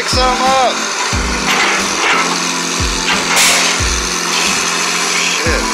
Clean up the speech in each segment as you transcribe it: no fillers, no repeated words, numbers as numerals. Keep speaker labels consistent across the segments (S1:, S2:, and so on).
S1: some up. Shit.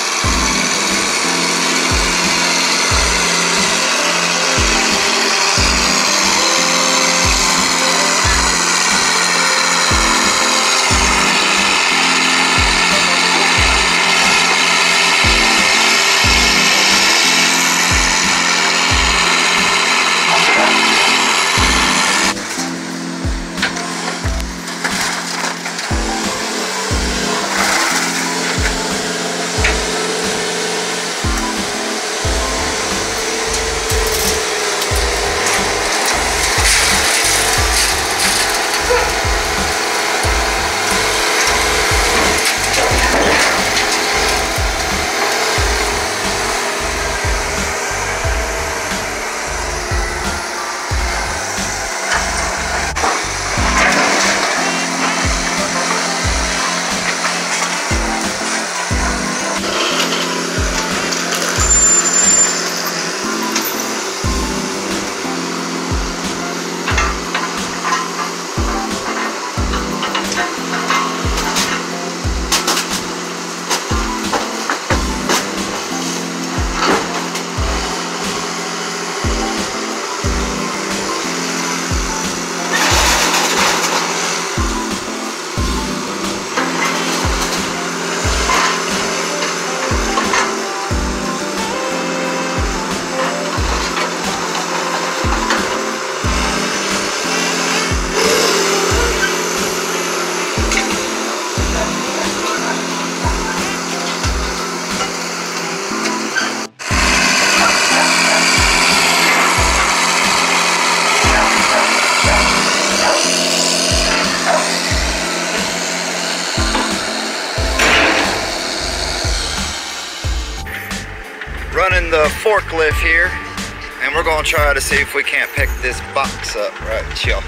S1: Running the forklift here, and we're gonna try to see if we can't pick this box up. Right, chill.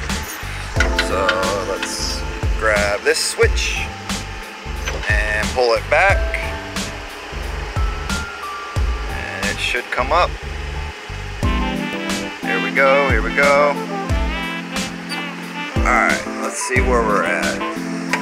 S1: So let's grab this switch and pull it back, and it should come up. Here we go, here we go. All right, let's see where we're at.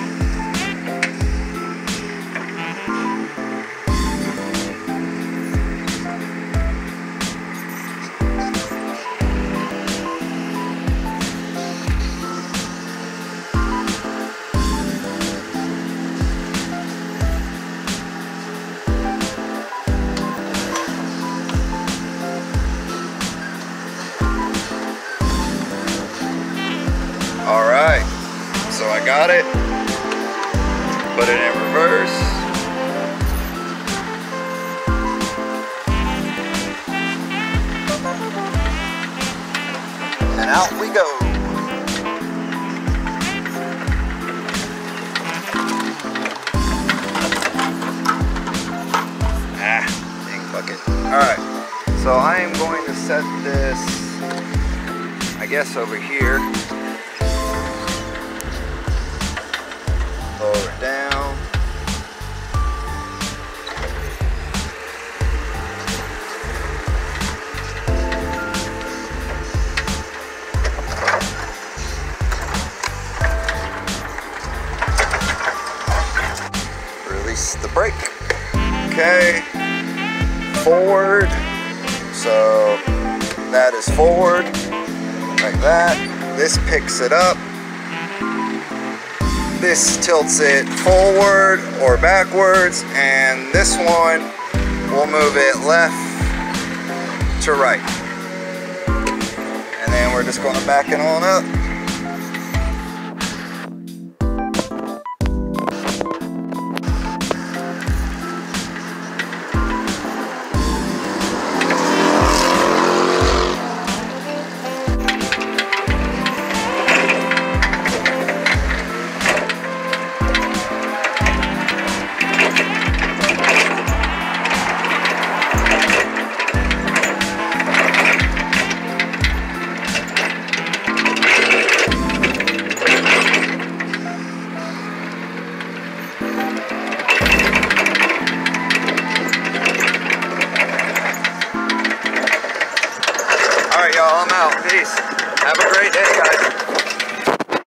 S1: Alright, so I got it, put it in reverse, and out we go. Dang bucket. Alright, so I am going to set this, I guess, over here. Lower it down. Release the brake. Okay. Forward. So that is forward. Like that. This picks it up. This tilts it forward or backwards, and this one will move it left to right. And then we're just going to back it on up. Alright, y'all, I'm out. Peace. Have a great day, guys.